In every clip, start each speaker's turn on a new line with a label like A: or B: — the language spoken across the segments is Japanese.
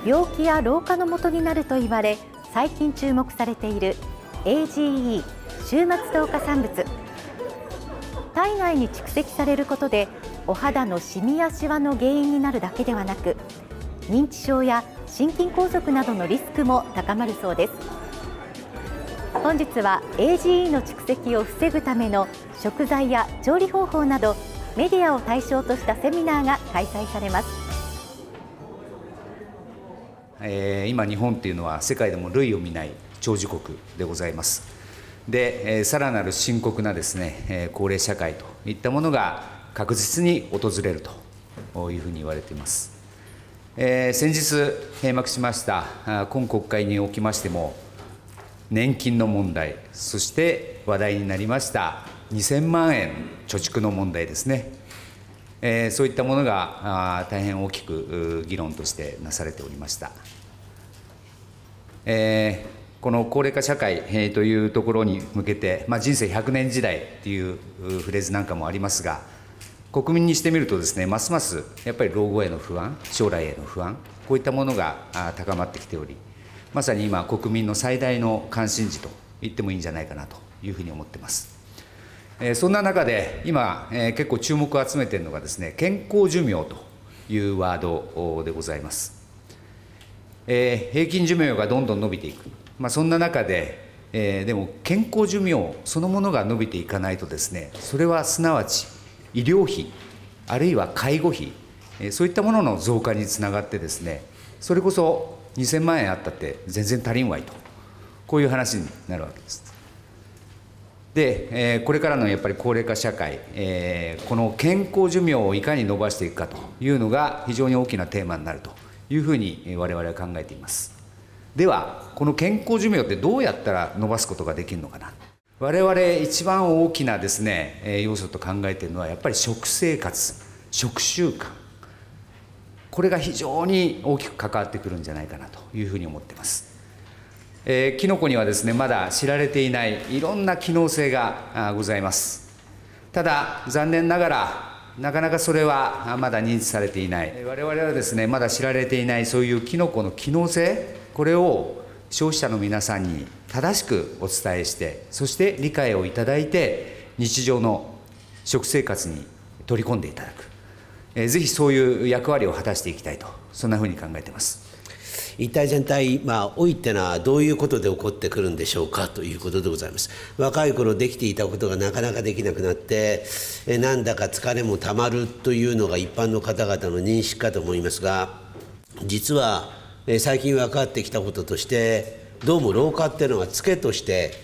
A: 病気や老化のもとになると言われ、最近注目されている AGE 終末糖化産物。体内に蓄積されることでお肌のシミやシワの原因になるだけではなく、認知症や心筋梗塞などのリスクも高まるそうです。本日は AGE の蓄積を防ぐための食材や調理方法など、メディアを対象としたセミナーが開催されます。
B: 今日本というのは世界でも類を見ない長寿国でございます。で、さらなる深刻なですね、高齢社会といったものが確実に訪れるというふうに言われています。先日閉幕しました今国会におきましても、年金の問題、そして話題になりました2000万円貯蓄の問題ですね、そういったものが大変大きく議論としてなされておりました。この高齢化社会というところに向けて、人生100年時代というフレーズなんかもありますが、国民にしてみるとですね、ますますやっぱり老後への不安、将来への不安、こういったものが高まってきており、まさに今、国民の最大の関心事と言ってもいいんじゃないかなというふうに思っています。そんな中で、今、結構注目を集めているのがですね、健康寿命というワードでございます。平均寿命がどんどん伸びていく、そんな中で、でも健康寿命そのものが伸びていかないとですね、それはすなわち医療費、あるいは介護費、そういったものの増加につながってですね、それこそ2000万円あったって全然足りんわいと、こういう話になるわけです。で、これからのやっぱり高齢化社会、この健康寿命をいかに伸ばしていくかというのが非常に大きなテーマになるというふうに我々は考えています。では、この健康寿命ってどうやったら伸ばすことができるのかな。我々一番大きなですね、要素と考えているのはやっぱり食生活、食習慣、これが非常に大きく関わってくるんじゃないかなというふうに思っています。キノコにはですね、まだ知られていないいろんな機能性がございます。ただ残念ながらなかなかそれはまだ認知されていない。我々はですね、まだ知られていないそういうキノコの機能性、これを消費者の皆さんに正しくお伝えして、そして理解をいただいて日常の食生活に取り込んでいただく、ぜひそういう役割を果たしていきたいと、そんなふうに考えています。
C: 一体全体、老いってのはどういうことで起こってくるんでしょうかということでございます。若い頃できていたことがなかなかできなくなって、なんだか疲れもたまるというのが一般の方々の認識かと思いますが、実は最近分かってきたこととして、どうも老化っていうのがツケとして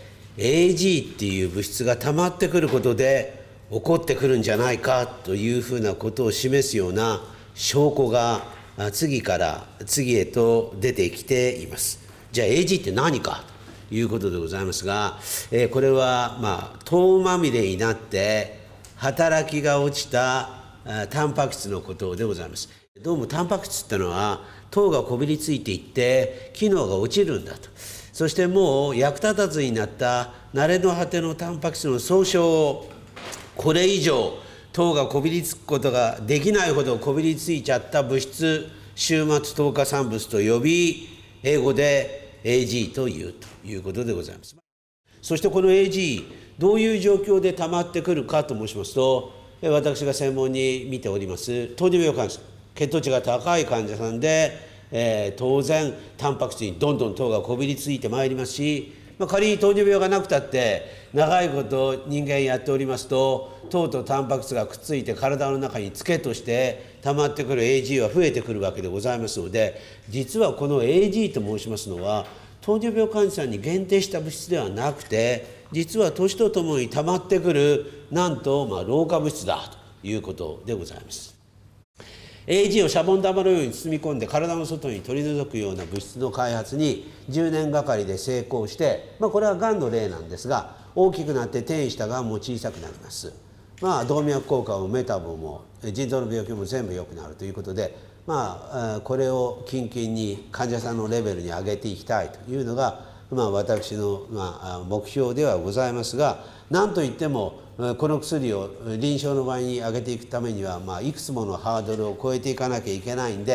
C: AG っていう物質がたまってくることで起こってくるんじゃないかというふうなことを示すような証拠が次から次へと出てきています。じゃあ AG って何かということでございますが、これは糖まみれになって働きが落ちたタンパク質のことでございます。どうもタンパク質ってのは糖がこびりついていって機能が落ちるんだと。そしてもう役立たずになった慣れの果てのタンパク質の総称をこれ以上糖がこびりつくことができないほどこびりついちゃった物質、終末糖化産物と呼び、英語で AG ということでございます。そしてこの AG、どういう状況で溜まってくるかと申しますと、私が専門に見ております糖尿病患者、血糖値が高い患者さんで、当然タンパク質にどんどん糖がこびりついてまいりますし、仮に糖尿病がなくたって長いこと人間やっておりますと、糖とタンパク質がくっついて体の中にツケとして溜まってくる AG は増えてくるわけでございますので、実はこの AG と申しますのは糖尿病患者さんに限定した物質ではなくて、実は年とともに溜まってくるなんと老化物質だということでございます。AG をシャボン玉のように包み込んで体の外に取り除くような物質の開発に10年がかりで成功して、これはがんの例なんですが、大きくなって転移したがんも小さくなります。動脈硬化もメタボも腎臓の病気も全部良くなるということで、これを近々に患者さんのレベルに上げていきたいというのが、私の目標ではございますが、何といってもこの薬を臨床の場合に上げていくためには、いくつものハードルを超えていかなきゃいけないんで、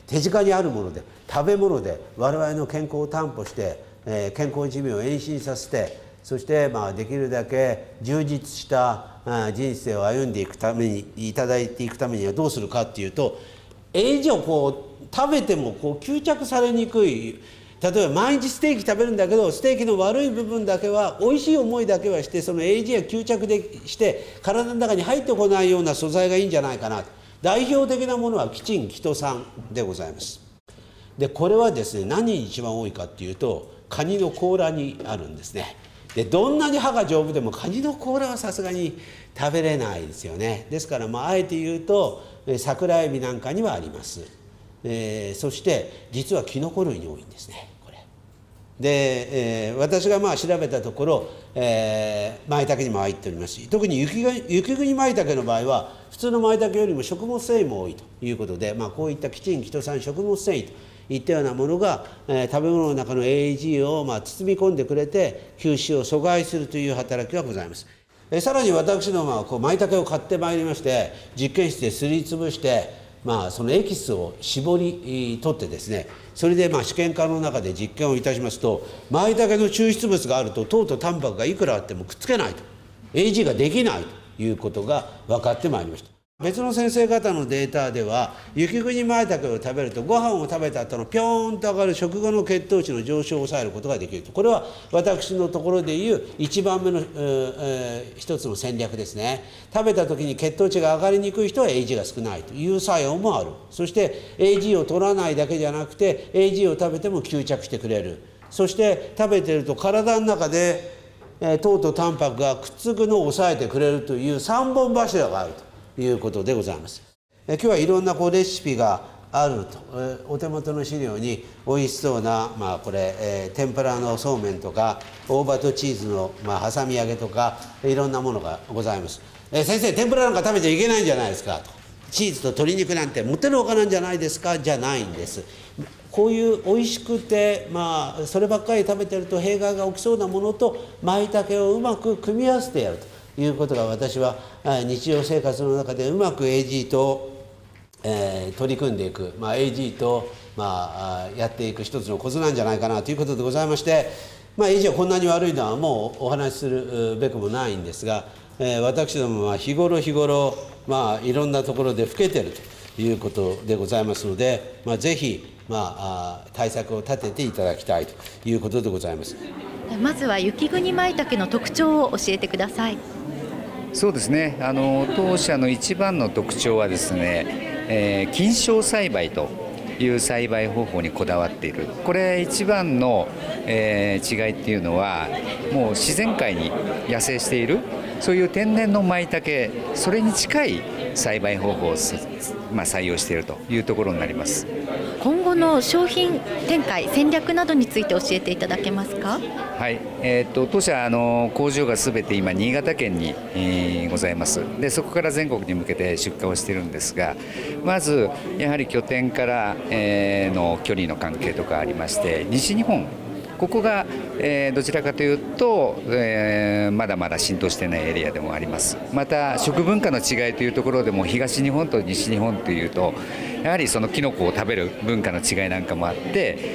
C: 手近にあるもので、食べ物で我々の健康を担保して、健康寿命を延伸させて、そしてできるだけ充実した人生を歩んでいくために、いただいていくためにはどうするかっていうと、エイジを食べても吸着されにくい。例えば毎日ステーキ食べるんだけど、ステーキの悪い部分だけは、美味しい思いだけはして、その AG が吸着して体の中に入ってこないような素材がいいんじゃないかな。代表的なものはキチン、キトサンでございます。でこれはですね、何に一番多いかっていうと、カニの甲羅にあるんですね。でどんなに歯が丈夫でもカニの甲羅はさすがに食べれないですよね。ですからあえて言うと桜エビなんかにはあります。そして実はキノコ類に多いんですね、これで。私が調べたところ、マイタケにも入っておりますし、特に雪国マイタケの場合は普通のマイタケよりも食物繊維も多いということで、こういったキチン、キトサン、食物繊維といったようなものが、食べ物の中の AG を包み込んでくれて吸収を阻害するという働きがございます。さらに私どもはマイタケを買ってまいりまして、実験室ですりつぶしてそのエキスを絞り取ってですね、それで試験管の中で実験をいたしますと、マイタケの抽出物があると糖とタンパクがいくらあってもくっつけないと、 AG ができないということが分かってまいりました。別の先生方のデータでは、雪国マイタケを食べるとご飯を食べた後のピョーンと上がる食後の血糖値の上昇を抑えることができると。これは私のところでいう1番目の一つの戦略ですね。食べた時に血糖値が上がりにくい人は AG が少ないという作用もある。そして AG を取らないだけじゃなくて AG を食べても吸着してくれる。そして食べてると体の中で糖とタンパクがくっつくのを抑えてくれるという3本柱があるということでございます。今日はいろんなレシピがあると。お手元の資料に美味しそうな、天ぷらのそうめんとか大葉とチーズの、挟み揚げとかいろんなものがございます。先生、天ぷらなんか食べちゃいけないんじゃないですかと。チーズと鶏肉なんてもってのほかなんじゃないですか、じゃないんです。こういう美味しくて、そればっかり食べてると弊害が起きそうなものとマイタケをうまく組み合わせてやるということが、私は日常生活の中でうまく AG と、取り組んでいく、AG と、やっていく一つのコツなんじゃないかなということでございまして、AG はこんなに悪いのはもうお話しするべくもないんですが、私どもは日頃いろんなところで老けてるということでございますので、ぜひ対策を立てていただきたいということでございます。
A: まずは雪国マイタケの特徴を教えてください。
B: そうですね、当社の一番の特徴はですね、菌床栽培という栽培方法にこだわっている。これ一番の、違いっていうのは、もう自然界に野生しているそういう天然のマイタケ、それに近い栽培方法を採用しているというところになります。
A: 今後の商品展開戦略などについて教えていただけますか。
B: はい、当社工場がすべて今新潟県に、ございます。でそこから全国に向けて出荷をしているんですが、まずやはり拠点から、の距離の関係とかありまして、西日本ここが、どちらかというと、まだまだ浸透していないエリアでもあります。また食文化の違いというところでも、東日本と西日本というとやはりそのキノコを食べる文化の違いなんかもあって、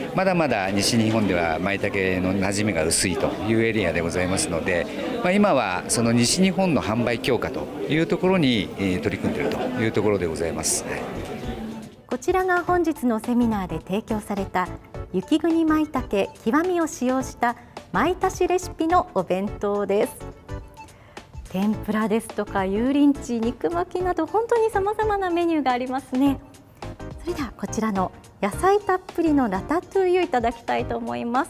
B: まだまだ西日本ではマイタケの馴染みが薄いというエリアでございますので、今はその西日本の販売強化というところに、取り組んでいるというところでございます。
A: こちらが本日のセミナーで提供された雪国マイタケ極みを使用したマイタシレシピのお弁当です。天ぷらですとか油淋鶏、肉巻きなど本当にさまざまなメニューがありますね。それではこちらの野菜たっぷりのラタトゥイユいただきたいと思います。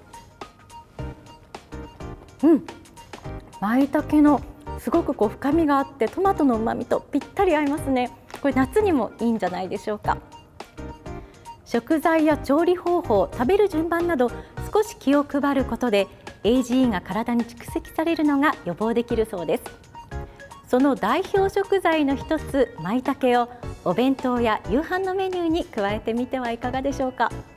A: マイタケのすごく深みがあってトマトの旨味とぴったり合いますね。これ夏にもいいんじゃないでしょうか。食材や調理方法、食べる順番など少し気を配ることで AGE が体に蓄積されるのが予防できるそうです。その代表食材の一つマイタケをお弁当や夕飯のメニューに加えてみてはいかがでしょうか。